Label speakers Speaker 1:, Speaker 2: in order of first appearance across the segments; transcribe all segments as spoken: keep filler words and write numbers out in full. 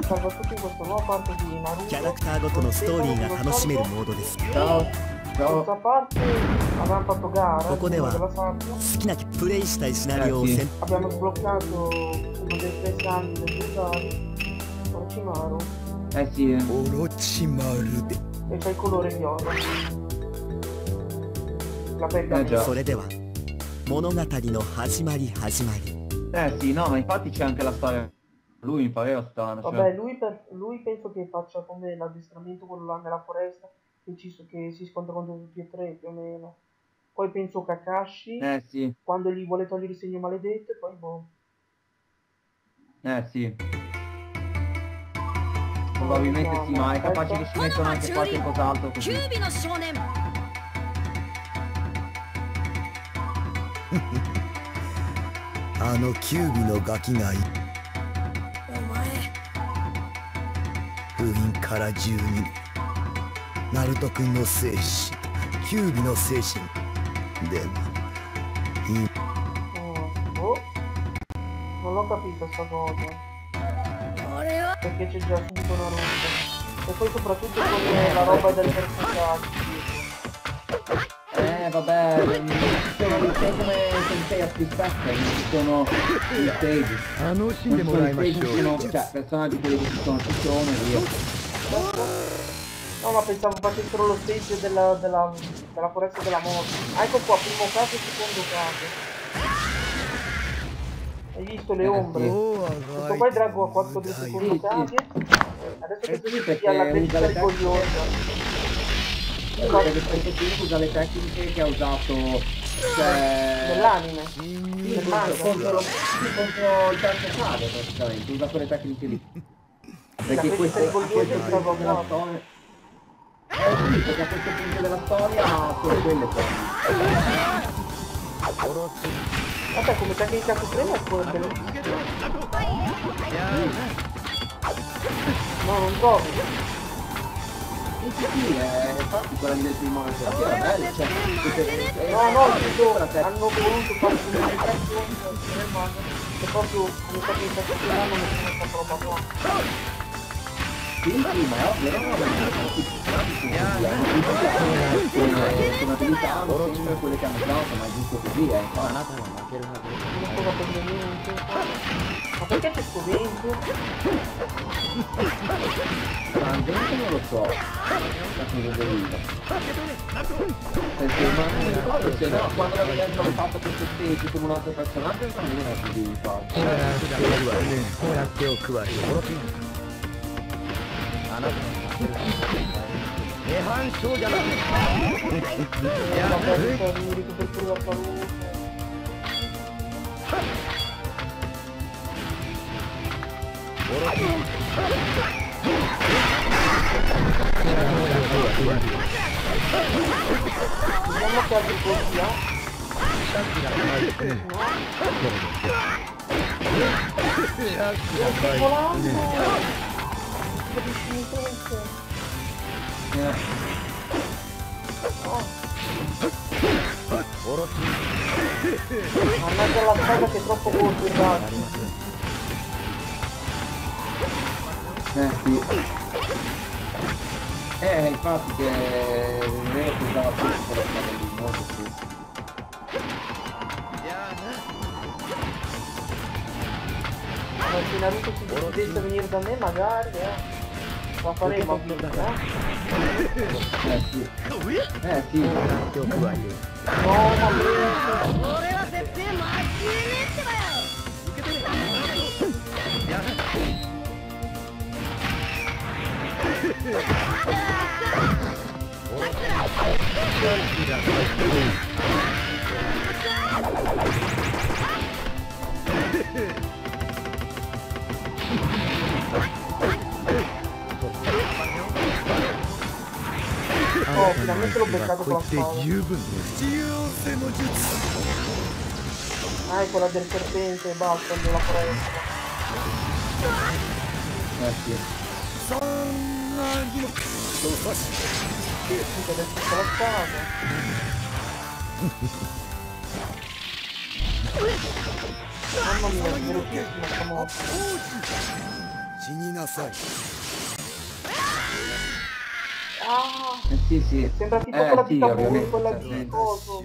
Speaker 1: soprattutto in questa nuova parte di Naruto.
Speaker 2: キャラクターごとのストーリーが楽しめるモードです。
Speaker 3: Ciao. Ciao.
Speaker 1: Questa parte avevamo fatto gara,
Speaker 2: ここでは
Speaker 1: della sabbia.
Speaker 2: 好きなプレイしたいシナリオを選
Speaker 1: Abbiamo sbloccato uno dei pesanti del Sultani, Orochimaru,
Speaker 3: Eh sì.
Speaker 4: Orochimaru de.
Speaker 1: e c'è il colore viola. La pelle
Speaker 3: Eh già.
Speaker 2: それでは物語の始まり始まり。
Speaker 3: Eh sì, no, ma infatti c'è anche la storia. Lui mi pareva strano.
Speaker 1: Vabbè,
Speaker 3: Cioè...
Speaker 1: lui, per, lui penso che faccia come l'addestramento quello là nella foresta, che, ci, che si scontra contro tutti e tre più o meno. Poi penso Kakashi,
Speaker 3: Eh sì.
Speaker 1: quando gli vuole togliere il segno maledetto, e poi boh.
Speaker 3: Eh sì. Probabilmente sì, ma è capace che ci mettono anche qualche cos'altro così.
Speaker 4: あのキュービのガキがい
Speaker 5: お前
Speaker 4: 封印からじゅうにねんナルト君の精神キュービの精神でもいい
Speaker 1: Mm, boh. Non l'ho capito sta cosa.
Speaker 5: あれは
Speaker 1: Perché c'è già subito Naruto. E poi soprattutto con la roba del personaggio.
Speaker 3: Eh vabbè, sono un po' come Sensei a Spectre, sono i stage.
Speaker 4: Ah, non si
Speaker 3: Non sono i stage, sono, cioè, personaggi quelli che ci sono, ci sono e via.
Speaker 1: No, ma pensavo facessero lo stage della, della, della foresta della morte. Ah, ecco qua, primo caso e secondo caso. Hai visto le ombre? Questo qua è Drago a quattro del secondo
Speaker 3: Sì,
Speaker 1: caso.
Speaker 3: sì.
Speaker 1: Adesso
Speaker 3: Eh
Speaker 1: che
Speaker 3: sì,
Speaker 1: si
Speaker 3: perché
Speaker 1: alla
Speaker 3: usa
Speaker 1: crescita
Speaker 3: le
Speaker 1: rigogliosa.
Speaker 3: Perché questo film usa le tecniche che ha usato, cioè...
Speaker 1: Dell'anime.
Speaker 3: Sì,
Speaker 1: Del
Speaker 3: contro,
Speaker 1: manga.
Speaker 3: contro, contro il terzo cade praticamente, usa quelle tecniche lì. Perché questo, a questo punto della storia... Eh sì, perché a questo punto della storia sono quelle poi.
Speaker 1: Vabbè, come tecnica suprema è quello bellissimo. No, non trovi.
Speaker 3: Sì, sì, sì, eh, infatti quella del primo era bella, cioè... eh,
Speaker 1: No, no,
Speaker 3: eh,
Speaker 1: dico,
Speaker 3: per te.
Speaker 1: hanno voluto fare un'indicazione nel manga che proprio come tecnica suprema non è questa roba qua.
Speaker 3: Sì, sì, ma è ovvio, no, no, con abilità hanno sempre quelle che hanno usato, ma è giusto così, eh, infatti.
Speaker 1: Non cosa prende niente. Ma perché c'è sto vento?
Speaker 3: Ma il vento non lo so, da cosa deriva. Perché ma non mi ricordo se no, quando avevano fatto questo stage con un altro personaggio non era così infatti.
Speaker 4: やっておくわよ え反証じゃなくて
Speaker 1: La perdita di ricopertura della salute. Vediamo che altri colpi ha. No. Sto volando. Capisci niente. Mannaggia la spada che è troppo corta.
Speaker 3: Eh sì. Eh infatti che non è che usava più quella spada lì, molto più.
Speaker 1: Ma se Naruto si decidesse a venire da me magari, eh. La faremo, eh?
Speaker 3: Eh sì. Eh sì.
Speaker 1: No, ma penso.
Speaker 5: 俺は絶対負けねえってばよ
Speaker 1: Oh, finalmente l'ho beccato con la spada. Ah, è quella del serpente, basta, della foresta.
Speaker 3: Eh sì.
Speaker 1: Sì, adesso c'è la spada. Mamma mia, è velocissima sta moto. Ah,
Speaker 3: Eh sì, sì.
Speaker 1: sembra tipo
Speaker 3: Eh,
Speaker 1: quella
Speaker 3: sì,
Speaker 1: di Tabù,
Speaker 3: ovviamente.
Speaker 1: quella di coso.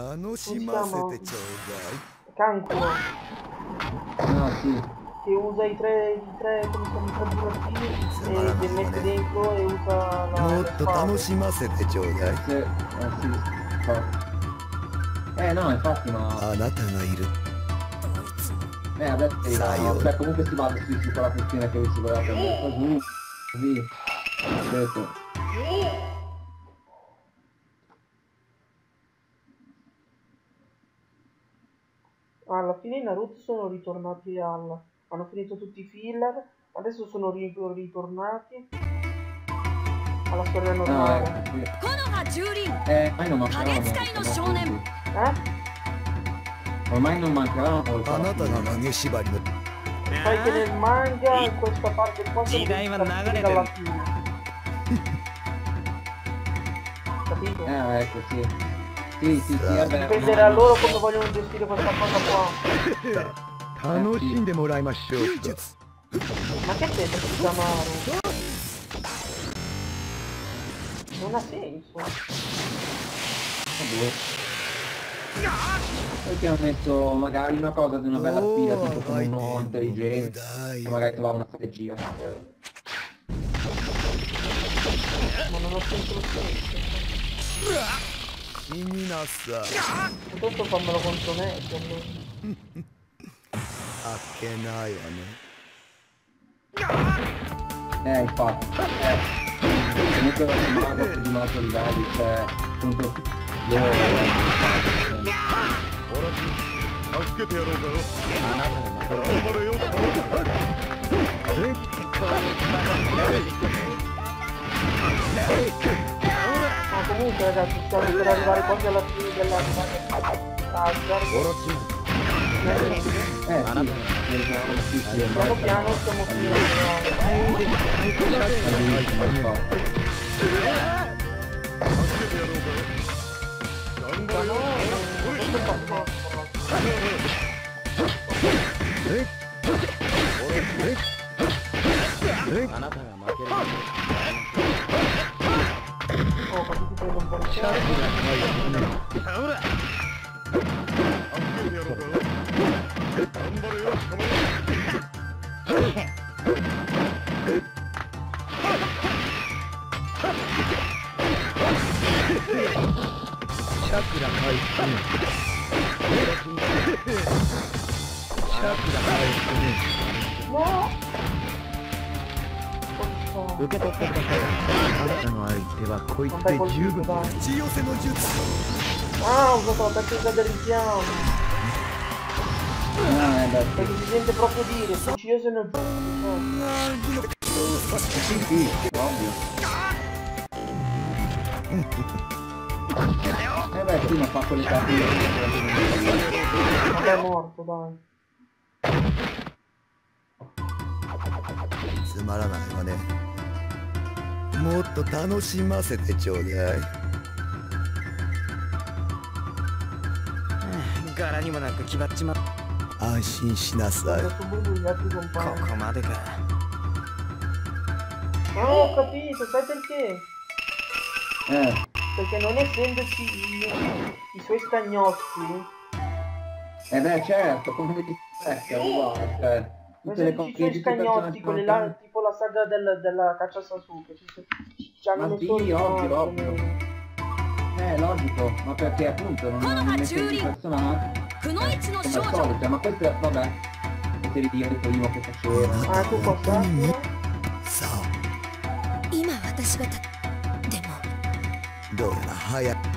Speaker 1: Cancro,
Speaker 3: No, sì.
Speaker 1: che usa i tre, i tre, come si chiama, i tre burattini e li mette dentro e usa la,
Speaker 4: も
Speaker 1: le
Speaker 4: っと楽し
Speaker 1: spade.
Speaker 4: ませてちょうだい
Speaker 3: Se, eh, sì. Fa- Eh no, infatti, ma...
Speaker 4: あなたがいる
Speaker 3: Eh, adesso
Speaker 4: Sai,
Speaker 3: no,
Speaker 4: io-
Speaker 3: cioè, comunque si basa su, su quella questione che vi si voleva prendere così. Così. Vedete?
Speaker 1: Alla fine i Naruto sono ritornati al... hanno finito tutti i filler, adesso sono ri- ritornati alla storia
Speaker 3: Ah,
Speaker 1: normale.
Speaker 3: ecco, sì.
Speaker 5: 木の葉蹂躙
Speaker 3: Eh, ormai non mancheranno
Speaker 5: 影使いの少年
Speaker 3: molti.
Speaker 1: Eh?
Speaker 3: Ormai non mancheranno molto.
Speaker 4: あなたが投げ縛りの
Speaker 1: Sai che nel manga in questa parte qua sono
Speaker 6: Dai,
Speaker 1: partiti
Speaker 6: Nagare
Speaker 1: dalla
Speaker 6: del-
Speaker 1: fine. Capito?
Speaker 3: Eh, ecco, sì. Sì, sì, sì, vabbè.
Speaker 1: Dipende da loro come vogliono gestire questa cosa qua.
Speaker 4: 楽しんでもらいましょうか
Speaker 1: Ma che c'è questo Samaru? Non ha senso.
Speaker 3: Perché hanno messo magari una cosa di una bella sfida, tipo come un uomo intelligente, che magari trova una strategia.
Speaker 1: Ma non ha senso lo stesso.
Speaker 4: 死になさい
Speaker 1: Piuttosto fammelo contro me, allora.
Speaker 4: あっけないわね
Speaker 3: Eh, infatti. Eh. Comunque la settimana è di un altro livello, cioè, appunto, io...
Speaker 7: 助けてやろうかよ。頑張れよ。
Speaker 1: Ma comunque ragazzi, stiamo per arrivare quasi alla fine della ah,
Speaker 3: Eh, sì, sì, sì,
Speaker 1: piano piano stiamo finendo. Ma no, questo fa troppo. Oh, ma ti prendo un po' di tempo.
Speaker 7: ほら。助けてやろうかよ。頑張れよ。頑張れよ。
Speaker 4: チャクラ回復チャクラ回復
Speaker 1: No!
Speaker 4: 受け取ってくださいあなたの相手はこいつで十分打ち寄せの術
Speaker 1: Ah, ho usato la tecnica del richiamo.
Speaker 3: Ah, eh, beh,
Speaker 1: Perché si sente proprio dire, fucioso nel
Speaker 3: sì, sì, ovvio. Eh beh, sì, ma fa quelle carte.
Speaker 1: Vabbè, è morto, dai.
Speaker 4: つまらないわねもっと楽しませてちょうだい
Speaker 6: 柄にもなく決まっちまっ
Speaker 4: 安心しなさい
Speaker 1: Adesso buio gli altri
Speaker 6: こ
Speaker 1: compagni.
Speaker 6: こまでか
Speaker 1: Ah, ho capito, sai perché?
Speaker 3: Eh,
Speaker 1: Perché non essendoci i, i suoi stagnotti,
Speaker 3: eh beh, certo, come vedi, è uguale, cioè,
Speaker 1: non
Speaker 3: tutte le
Speaker 1: essendoci i
Speaker 3: cose
Speaker 1: suoi
Speaker 3: tutti i
Speaker 1: stagnotti,
Speaker 3: personaggi
Speaker 1: quelli
Speaker 3: sono
Speaker 1: là, tipo la saga del, della caccia a Sasuke, ci, ci, ci hanno
Speaker 3: Ma
Speaker 1: messo
Speaker 3: sì,
Speaker 1: il
Speaker 3: ovvio,
Speaker 1: marco,
Speaker 3: ovvio.
Speaker 1: nero.
Speaker 3: Eh, logico, ma perché appunto non hanno messo i personaggi
Speaker 5: くのいちの
Speaker 3: come
Speaker 5: 少
Speaker 3: al
Speaker 5: 女
Speaker 3: solito, ma questo è, vabbè, potevi dire il primo che faceva.
Speaker 1: Ah, tu qua Sakura?
Speaker 4: さあ
Speaker 5: 今私がたでも
Speaker 4: どうやら早く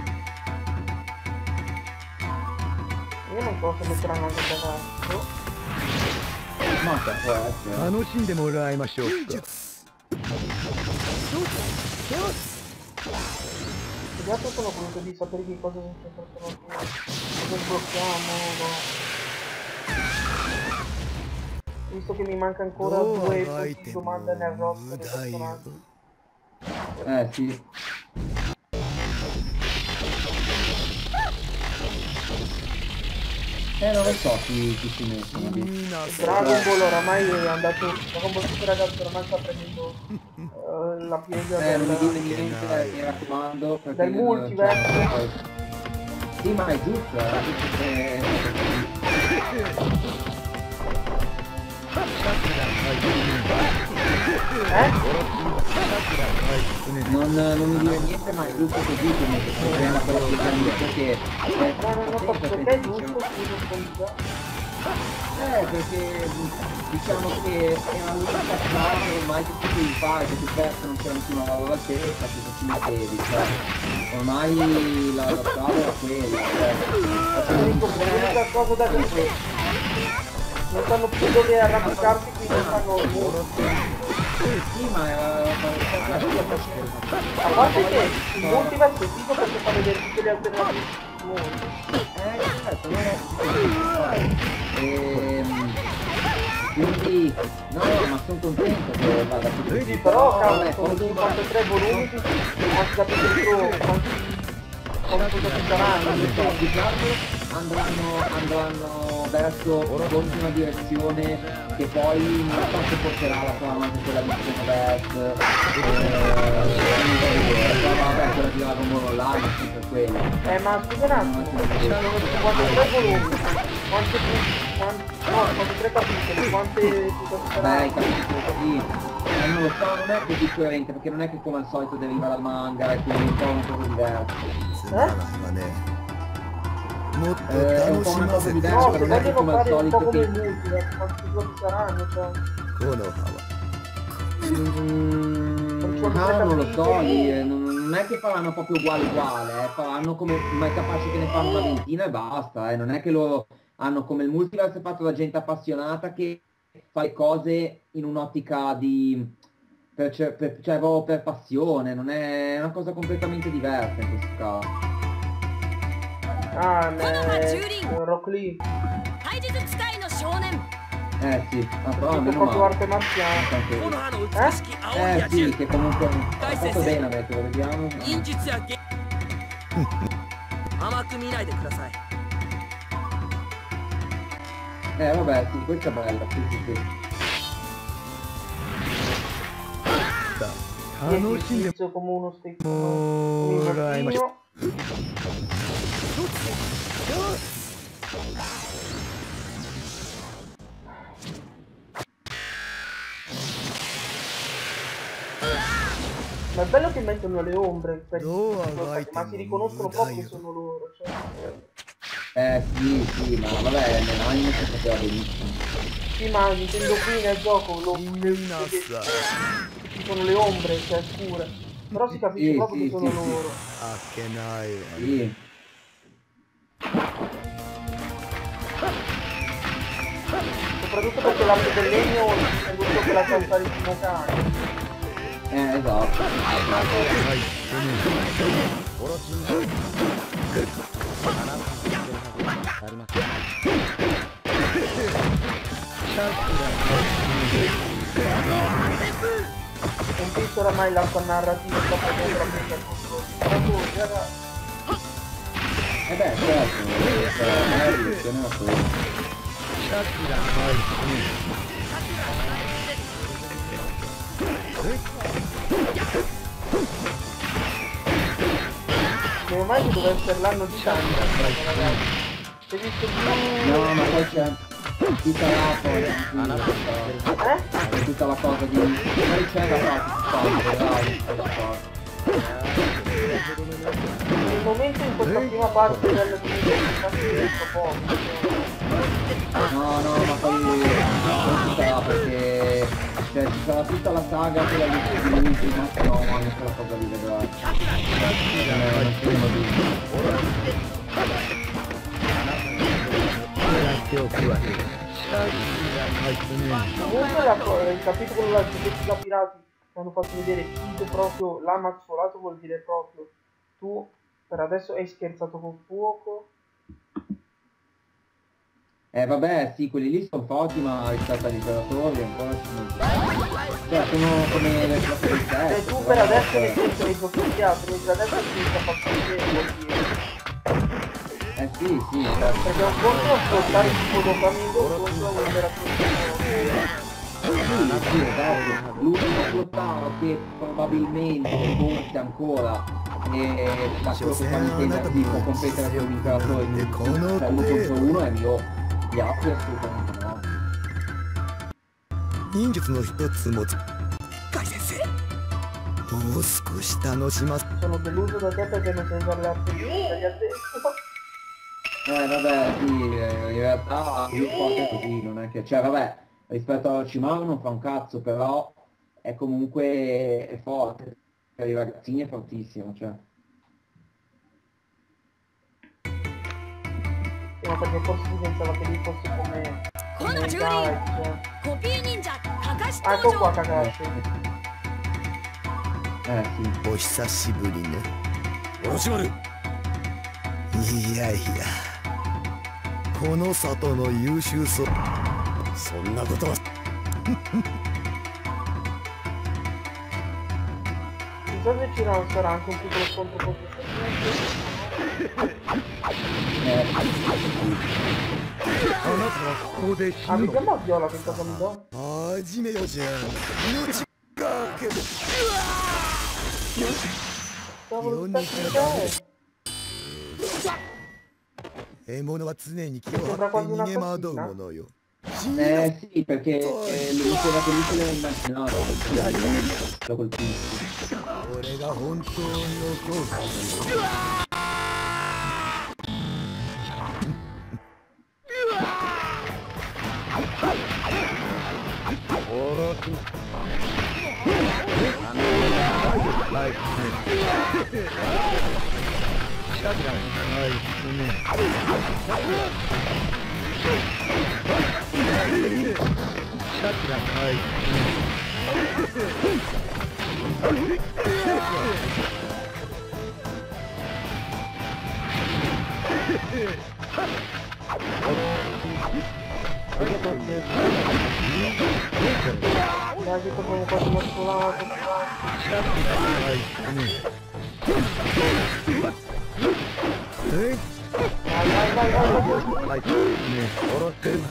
Speaker 1: Io non so se metteranno anche il ragazzo.
Speaker 3: Ma che può essere?
Speaker 4: 楽しんでもらいましょうか
Speaker 1: Gli altri sono curioso di sapere che cosa succede per la cosa sblocchiamo, no? Visto che mi manca ancora due punti di domanda nel roster dei personaggi.
Speaker 3: Eh, sì. Eh, non lo so chi, chi si mettono lì.
Speaker 1: Dragon Ball oramai è andato, Dragon Ball Super ragazzi oramai sta prendendo uh, la piega
Speaker 3: Eh, non mi
Speaker 1: del,
Speaker 3: viene in mente, mi raccomando, perché...
Speaker 1: del multiverso.
Speaker 3: Sì, ma è giusto, è giusto che...
Speaker 1: Eh?
Speaker 3: Non, non mi dire niente, ma è giusto così comunque, il problema per la perché...
Speaker 1: No, no, no, perché è giusto, scusa,
Speaker 3: Eh, perché diciamo che era l'unica strada ormai che potevi fare, che tu perso non c'era nessuna valore al tempo, che ci mettevi, cioè ormai la, la strada era quella, cioè
Speaker 1: l'unica cosa da dire non sanno più dove arrampicarsi, quindi fanno il muro.
Speaker 3: sì, ma era
Speaker 1: A parte che il multiverso è figo perché fa vedere tutte le alternative di mondo.
Speaker 3: eh certo, non è ehm, quindi no, ma sono contento che vada così.
Speaker 1: Sì, però cavolo, sono cinquantatré volumi, anche capito quanti quanti ci saranno.
Speaker 3: Di caso andranno, andranno verso l'ultima direzione che poi non so se porterà la trama anche quella di Xenoverse, eh, vabbè, quella di Dragon Ball Online, sempre quella.
Speaker 1: Eh ma scusa un attimo, sono cinquantatré volumi, quante quante no, cinquantatré capitoli, quante ci
Speaker 3: Beh,
Speaker 1: saranno?
Speaker 3: hai capito, sì. Eh, non lo so, non è così coerente, perché non è che come al solito deriva dal manga e quindi è un po' una cosa diversa.
Speaker 4: つまらないわねもっと
Speaker 3: Eh, è un
Speaker 4: 楽
Speaker 3: po'
Speaker 4: し
Speaker 3: una
Speaker 4: ま
Speaker 3: cosa
Speaker 4: せて
Speaker 3: diversa,
Speaker 1: No, se
Speaker 3: non è che
Speaker 1: vogliono
Speaker 3: come al
Speaker 1: fare un po'
Speaker 3: solito
Speaker 1: come
Speaker 3: che...
Speaker 1: il multiverso, quanti giochi saranno, cioè...
Speaker 4: この葉は
Speaker 3: Mm, ah, non lo so, lì, eh, non, non è che faranno proprio uguale uguale, eh, faranno come, ma è capace che ne fanno una ventina e basta, eh, non è che loro hanno come il multiverso è fatto da gente appassionata che fa le cose in un'ottica di, per, cioè, per, cioè, proprio per passione, non è, è una cosa completamente diversa in questo caso.
Speaker 1: Ah, ne... Rock Lee.
Speaker 5: 体術地帯の少年
Speaker 3: Eh sì, ma però
Speaker 1: Tutto
Speaker 3: almeno
Speaker 1: proprio
Speaker 3: male.
Speaker 1: arte marziale.
Speaker 3: Anche
Speaker 5: 木
Speaker 3: lui.
Speaker 5: の葉の美しき青い
Speaker 3: Eh
Speaker 5: 野
Speaker 3: sì,
Speaker 5: 獣
Speaker 3: che comunque ha fatto bene a metterlo, vediamo.
Speaker 5: 忍術やげ甘く見ないでください
Speaker 3: Eh vabbè, sì, questa è bella, sì sì sì.
Speaker 1: Sì, inizio come uno stecco. Un mattino. Ma è bello che mettono le ombre, questi, ma si riconoscono proprio che sono loro, cioè.
Speaker 3: Eh sì, sì, ma vabbè, nell'anime si sapeva benissimo.
Speaker 1: Sì, ma intendo qui nel gioco, lo, le, ci sono le ombre, cioè scure. Però si capisce
Speaker 3: Sì,
Speaker 1: proprio
Speaker 3: sì,
Speaker 1: che sono
Speaker 3: sì,
Speaker 1: loro.
Speaker 4: あっけないわ
Speaker 3: Sì.
Speaker 1: Soprattutto perché l'arte del legno è giusto che la salta di cane.
Speaker 3: Eh, esatto.
Speaker 1: Non visto oramai l'arco narrativo troppo dentro a proprio era...
Speaker 3: Eh beh, certo, eh, la rivoluzione è una cosa.
Speaker 1: Come mai che deve essere l'anno di Santa, ragazzi? Hai visto più...
Speaker 3: No, ma poi c'è tutta la cosa,
Speaker 1: Eh?
Speaker 3: tutta la cosa di... Poi c'è la parte di spazio,
Speaker 1: Nel momento in questa prima parte del video
Speaker 3: no, no, ma poi non ci sarà perché cioè, ci sarà tutta la saga quella di l'ultima, no, ma anche quella cosa lì vedrai. Eh, non sono
Speaker 1: comunque la, il capitolo della da pirati che hanno fatto vedere Kid proprio l'ha mazzolato, vuol dire proprio tu per adesso hai scherzato col fuoco.
Speaker 3: Eh vabbè, sì, quelli lì sono forti, ma rispetto agli operatori ancora sono... Cioè, sono come le cose del
Speaker 1: Cioè
Speaker 3: testo.
Speaker 1: tu per adesso nel senso nei giochi di teatro, mentre adesso ti sta facendo vedere, vuol dire.
Speaker 3: Eh Sì, sì, certo.
Speaker 1: Perché un conto è ascoltare il tipo Doflamingo, un conto è volere ascoltare.
Speaker 3: Sì, sì, esatto. L'unico flottaro che probabilmente, forse ancora, e da quello che fa Nintendo si può competere con l'imperatore in cioè uno contro uno è mio. Gli altri assolutamente no.
Speaker 4: 忍術の一つもつ海先生もう少し楽しませ
Speaker 1: Sono deluso da te perché non sai usare le arti degli addetri.
Speaker 3: Eh vabbè, sì, in realtà più forte così, non è che... Cioè vabbè, rispetto a Orochimaru non fa un cazzo, però è comunque è forte. Per i ragazzini è fortissimo, cioè.
Speaker 1: No, perché forse si pensava che lui fosse come... come Guy, cioè. Ah, ecco qua Kakashi.
Speaker 3: Eh sì.
Speaker 4: お久しぶりね
Speaker 7: おしまる
Speaker 4: いやいやこの里の優秀そう
Speaker 7: そんなことは
Speaker 1: Chissà se ci sarà anche un piccolo scontro con Ah, vediamo a Viola che cosa mi dà.
Speaker 4: 始めよじゃん命かけど
Speaker 1: Cavolo, sta c'è?
Speaker 4: 獲物は常に気を張って逃げ惑うものよ
Speaker 3: Eh sì, perché eh, lo dice la pellicola è immaginato, lo colpisce.
Speaker 4: 俺が本当に怒る
Speaker 1: Dai, che proprio quasi muscolato. Vai, vai, vai, vai, vai.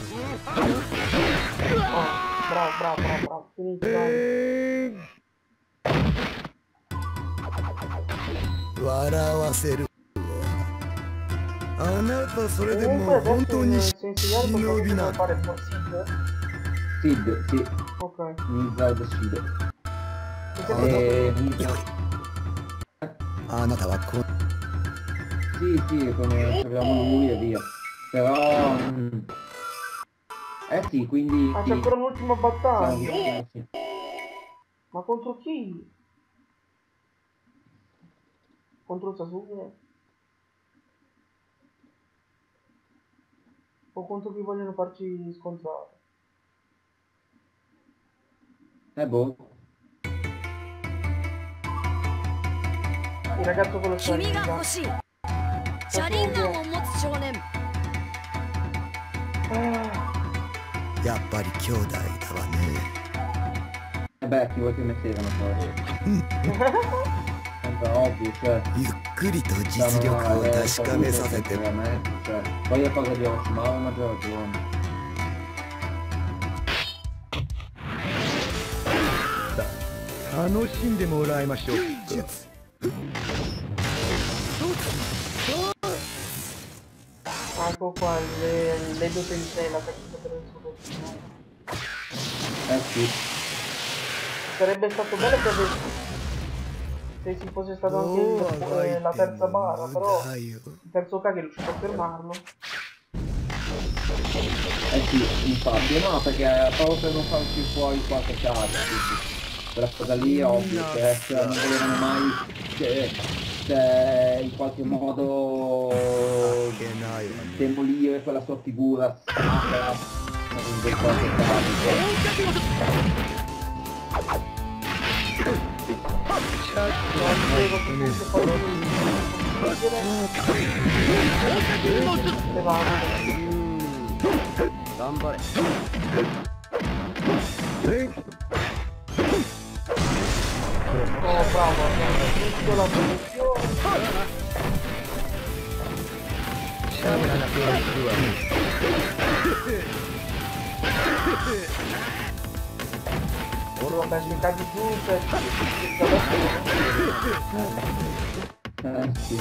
Speaker 1: Oh, bravo, bravo, bravo, bravo. Finito, dai.
Speaker 4: 笑わせるあなたそれで
Speaker 1: Comunque
Speaker 4: も本当に
Speaker 1: adesso se insegniare cosa
Speaker 4: 忍び
Speaker 1: bisogna
Speaker 4: な
Speaker 1: fare con Sid.
Speaker 3: Sid, sì.
Speaker 1: Ok.
Speaker 3: Wizard Sid.
Speaker 1: E...
Speaker 3: Eh,
Speaker 4: あなたはこ
Speaker 3: sì, sì, come abbiamo lui e via. Però... mm, eh sì, quindi...
Speaker 1: Ah, c'è
Speaker 3: sì,
Speaker 1: ancora un'ultima
Speaker 3: siamo
Speaker 1: battaglia.
Speaker 3: vicini, sì.
Speaker 1: Ma contro chi? Contro Sasuke? O contro chi vogliono farci scontrare?
Speaker 3: Eh boh.
Speaker 1: Il ragazzo con lo
Speaker 5: 君が
Speaker 1: Sharingan.
Speaker 5: 欲しいシャリンガンを持つ少年
Speaker 1: Ah,
Speaker 4: やっぱり兄弟だわね
Speaker 3: Eh beh, chi vuoi che mettevano poi? Sembra ovvio, cioè...
Speaker 4: ゆっくりと実力を確かめさせて
Speaker 3: a me, cioè, poi è cosa di Orochimaru ha maggior ragione.
Speaker 7: 楽しんでもらいましょう
Speaker 1: ecco qua le, l'Edo Tensei, la tecnica per il suo personaggio.
Speaker 3: Eh sì.
Speaker 1: Sarebbe stato bello che avesse, se si fosse stato anche il, eh, la terza barra, però il terzo Kage è riuscito a fermarlo.
Speaker 3: Eh sì, infatti, no, perché proprio per non farci fuori qualche caso, quella cosa lì è ovvio, che cioè, non volevano mai che, che in qualche modo demolire quella sua figura sacra, non del qualche caso.
Speaker 1: Oh bravo, abbiamo vinto la posizione. Ora vabbè, sui casi giù, cioè...
Speaker 3: Eh, sì.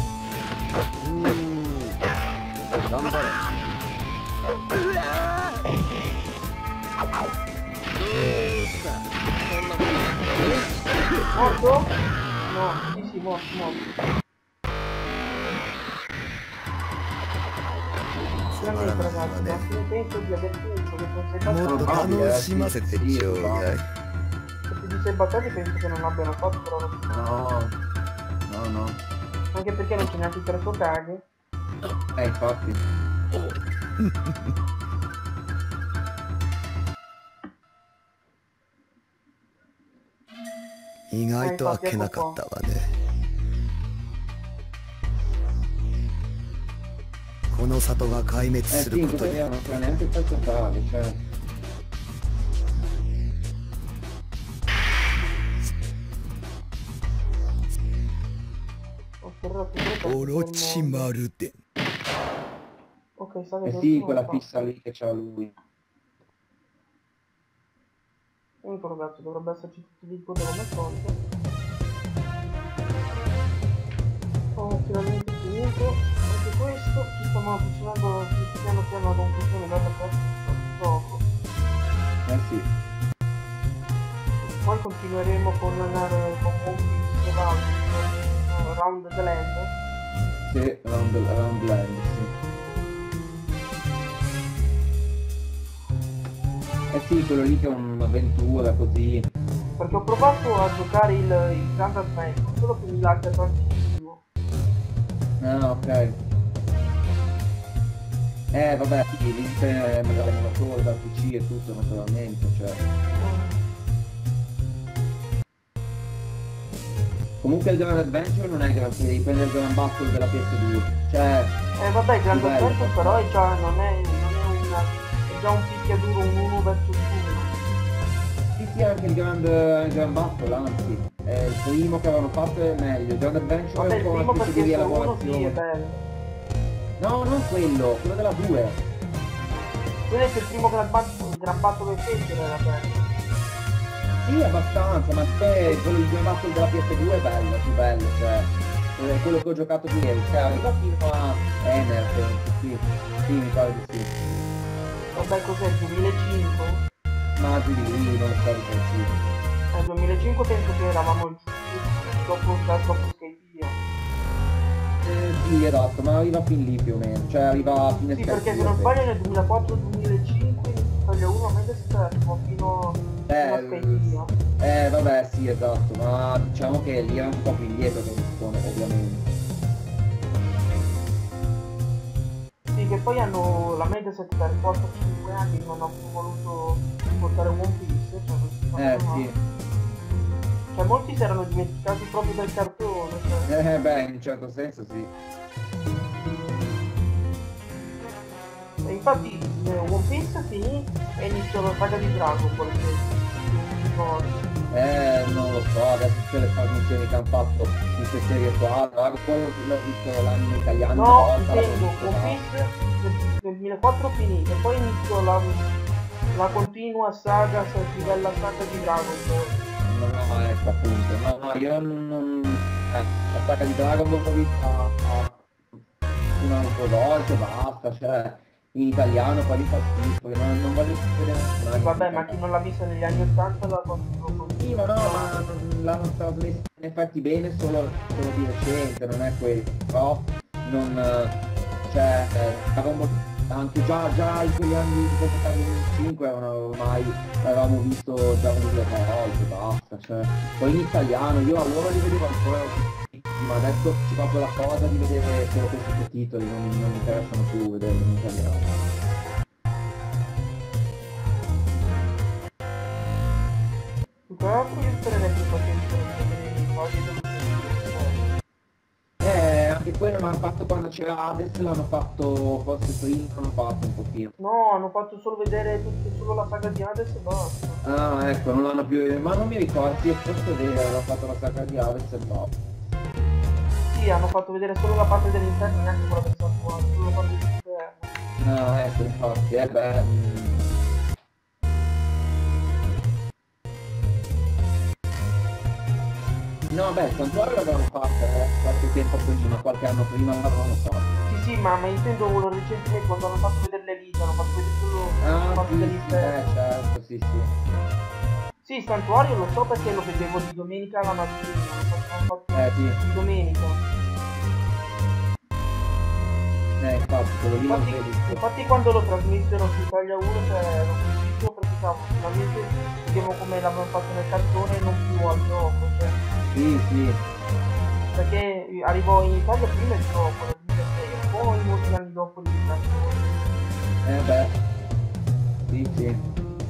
Speaker 1: Morto? No, sì sì, morto, morto. Veramente ragazzi, ma io penso di aver finito, che non sei
Speaker 4: もっと
Speaker 1: battuti.
Speaker 4: 楽しませてちょうだい
Speaker 1: Se ti sei battuti penso che non l'abbiano fatto, però non so.
Speaker 3: No, no, no.
Speaker 1: Anche perché non c'è neanche il terzo Kage.
Speaker 3: Eh, infatti.
Speaker 4: 意外とあっけなかったわねこの里が壊滅
Speaker 3: Eh
Speaker 4: す
Speaker 3: sì,
Speaker 4: る
Speaker 3: in
Speaker 4: こと
Speaker 3: questo
Speaker 4: に
Speaker 3: video non c'è neanche il pezzo tale, cioè...
Speaker 1: Ho ferrato tutto.
Speaker 4: オロチマルデン
Speaker 1: Ok, sta
Speaker 3: Eh
Speaker 1: vedendo.
Speaker 3: sì, quella fissa lì che c'ha lui.
Speaker 1: Unico ragazzo, dovrebbe esserci tutti gli incontri come al solito. Ho finalmente finito anche questo, ci stiamo avvicinando piano piano ad un conclusione data per dopo.
Speaker 3: Eh sì.
Speaker 1: Poi continueremo con andare con One Piece Round, Round the Land.
Speaker 3: Sì, Round, round Land, sì. Eh sì, quello lì che è un'avventura così.
Speaker 1: Perché ho provato a giocare il, il Grand Adventure, solo che mi lagga tantissimo.
Speaker 3: Ah, ok. Eh, vabbè, sì, lì c'è l'emulatore dal P C e tutto, naturalmente, cioè. Comunque il Grand Adventure non è granché, devi prendere il Grand Battle della P S due. Cioè...
Speaker 1: Eh vabbè, il Grand
Speaker 3: bello.
Speaker 1: Adventure però è già, non è, non è una... è già un picchiaduro, un uno versus uno.
Speaker 3: Sì, sì, anche il Grand, il Grand Battle, anzi. È il primo che avevano fatto è meglio. Il Grand Adventure
Speaker 1: Vabbè,
Speaker 3: è
Speaker 1: il
Speaker 3: un po'
Speaker 1: primo
Speaker 3: una specie
Speaker 1: perché
Speaker 3: di
Speaker 1: il uno sì, è
Speaker 3: rielaborazione.
Speaker 1: bello.
Speaker 3: No, non quello, quello della due.
Speaker 1: Quello è che il primo Grand Battle, Grand Battle del Festival era bello.
Speaker 3: Sì, abbastanza, ma te, quello di Grand Battle della P S due è bello, è più bello, cioè. È quello che ho giocato più ieri, cioè arriva fino a Ener, sì, sì, mi pare di sì.
Speaker 1: Vabbè, cos'è, il duemilacinque?
Speaker 3: Ma giù di lì, non so di preciso.
Speaker 1: Nel duemilacinque penso che eravamo il dopo, dopo Skypiea.
Speaker 3: Eh, sì, esatto, ma arriva fin lì più o meno, cioè arriva a fine
Speaker 1: Sì, perché se non sbaglio nel duemilaquattro duemilacinque in Italia uno a me è stato fino, fino a
Speaker 3: Eh,
Speaker 1: Skypiea.
Speaker 3: Eh, vabbè, sì, esatto, ma diciamo che lì era un po' più indietro che Nippone, ovviamente.
Speaker 1: Sì, che poi hanno la Mediaset da riporta cinque anni, non hanno voluto portare One Piece, cioè non si fa
Speaker 3: Eh,
Speaker 1: male.
Speaker 3: sì.
Speaker 1: Cioè molti si erano dimenticati proprio del cartone, cioè.
Speaker 3: Eh, beh, in un certo senso sì.
Speaker 1: E infatti eh, One Piece finì e iniziò la saga di Dragon Ball, che ricordi.
Speaker 3: Eh, non lo so, adesso tutte le traduzioni che hanno fatto di queste serie qua, Dragon Ball l'ho visto l'anime italiano.
Speaker 1: No,
Speaker 3: una volta, l'ho
Speaker 1: intendo,
Speaker 3: visto,
Speaker 1: One
Speaker 3: no.
Speaker 1: Piece nel, nel duemilaquattro finì e poi iniziò la, la continua saga, cioè livella saga di Dragon Ball.
Speaker 3: No, no, ecco appunto, no, no, io non... non... Eh, la saga di Dragon Ball l'ho vista a... una volte, basta, cioè... in italiano poi li fa schifo, non, non voglio vedere.
Speaker 1: Vabbè, ma chi non l'ha vista negli anni ottanta la continuo con...
Speaker 3: Sì, ma no, ma non l'hanno trasmesso in effetti bene solo, solo di recente, non è quello, però non... cioè, eh, avevamo anche già, già in quegli anni di duemilacinque erano ormai, avevamo visto già mille volte, basta, cioè, poi in italiano, io allora li vedevo ancora, ma adesso c'è proprio la cosa di vedere solo questi sottotitoli, non, non mi interessano più vederli in italiano.
Speaker 1: Più che altro io spererei più pazienza per vedere i fogli dello
Speaker 3: Eh, anche quello l'hanno fatto quando c'era Hades, l'hanno fatto forse prima, l'hanno fatto un pochino.
Speaker 1: No, hanno fatto solo vedere tutto, solo la saga di Hades e basta.
Speaker 3: Ah, ecco, non l'hanno più... ma non mi ricordo, sì, forse è vero, hanno fatto la saga di Hades e basta.
Speaker 1: Sì, hanno fatto vedere solo la parte dell'interno, neanche quella del santuario, solo la parte all'interno.
Speaker 3: Ah, ecco, infatti, eh beh... No, beh, il santuario l'avevano fatto, eh, qualche tempo prima, qualche anno prima l'avevano fatto.
Speaker 1: Sì, sì, ma, ma intendo quello recentemente quando hanno fatto vedere le liste, hanno fatto vedere solo
Speaker 3: Ah,
Speaker 1: fatto
Speaker 3: sì,
Speaker 1: delle
Speaker 3: sì,
Speaker 1: liste.
Speaker 3: eh, certo, sì, sì.
Speaker 1: Sì, il santuario lo so perché lo vedevo di domenica la mattina, hanno fatto
Speaker 3: Eh, sì.
Speaker 1: di domenica.
Speaker 3: Eh, infatti, quello lì non
Speaker 1: Infatti,
Speaker 3: vedi.
Speaker 1: infatti quando lo trasmissero su Italia uno, cioè, ero felicissimo perché cavolo, finalmente vediamo come l'avevano fatto nel cartone e non più al gioco, cioè.
Speaker 3: Sì, sì.
Speaker 1: Perché arrivò in Italia prima il gioco nel duemilasei e poi molti anni dopo il cartone.
Speaker 3: Eh beh. Sì, sì.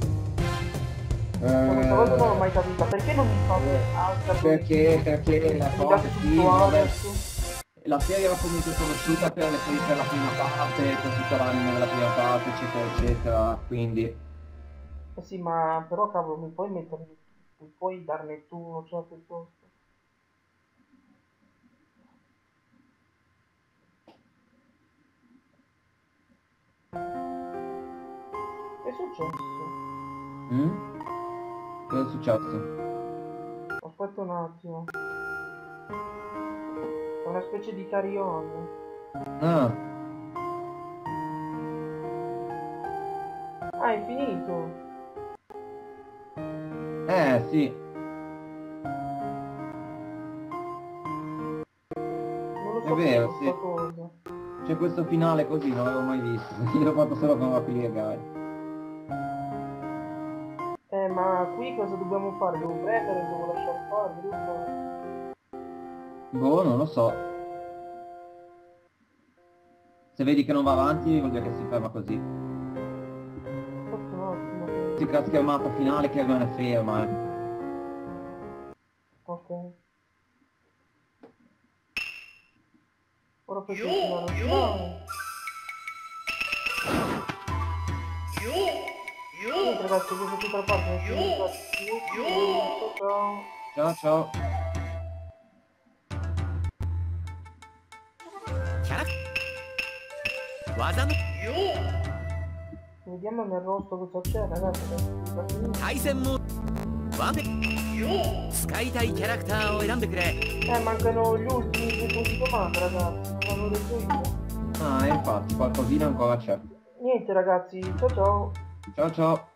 Speaker 1: Ma questa cosa non l'ho
Speaker 3: Eh,
Speaker 1: mai capita, perché non mi fate altra
Speaker 3: perché, perché la
Speaker 1: mi
Speaker 3: cosa
Speaker 1: date
Speaker 3: sì,
Speaker 1: tutto
Speaker 3: vabbè,
Speaker 1: adesso?
Speaker 3: la serie era comunque conosciuta per, le, per la prima parte, per tutta l'anime della prima parte, eccetera, eccetera, quindi...
Speaker 1: Eh sì, ma però cavolo, mi puoi mettere, mi puoi darne tu uno, cioè piuttosto. Che è successo?
Speaker 3: Mm? Cosa è successo?
Speaker 1: Aspetta un attimo. È una specie di carillon.
Speaker 3: Ah,
Speaker 1: Ah, è finito.
Speaker 3: eh, sì.
Speaker 1: Non lo
Speaker 3: È
Speaker 1: sapevo
Speaker 3: vero,
Speaker 1: sta
Speaker 3: sì.
Speaker 1: cosa.
Speaker 3: C'è questo finale così, non l'avevo mai visto. Io l'ho fatto solo con Rocky League.
Speaker 1: Eh, ma qui cosa dobbiamo fare? Devo premere, devo lasciare fare, devo fare.
Speaker 3: Boh, non lo so. Se vedi che non va avanti, vuol dire che si ferma così.
Speaker 1: Aspetta un attimo. che-
Speaker 3: Si crea schermata finale che rimane ferma, eh.
Speaker 1: Ok. Ora faccio il finale finale. Niente ragazzi, questa è tutta la parte. Mi sono Ciao ciao.
Speaker 3: Ciao, ciao.
Speaker 6: キャラ技の
Speaker 1: Vediamo nel rosto cosa c'è ragazzi. Da finire.
Speaker 6: 対戦もワンペ使いたいキャラクターを選んでくれ
Speaker 1: Eh, mancano gli ultimi due punti domanda ragazzi. Non l'ho detto io.
Speaker 3: Ah, infatti, qualcosina ancora c'è.
Speaker 1: Niente ragazzi, ciao ciao.
Speaker 3: Ciao, ciao.